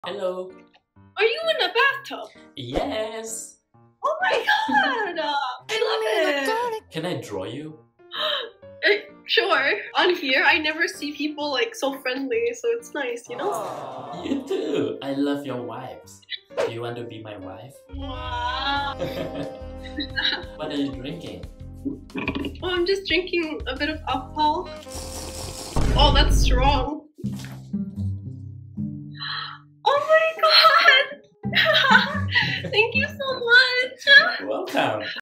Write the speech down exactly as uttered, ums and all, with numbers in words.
Hello. Are you in a bathtub? Yes. Oh my god! Uh, I love it! Can I draw you? Uh, sure. On here, I never see people like so friendly, so it's nice, you know? You too. I love your wives. Do you want to be my wife? Wow. What are you drinking? Oh, I'm just drinking a bit of alcohol. Oh, that's strong. Oh my god! Thank you so much! Welcome.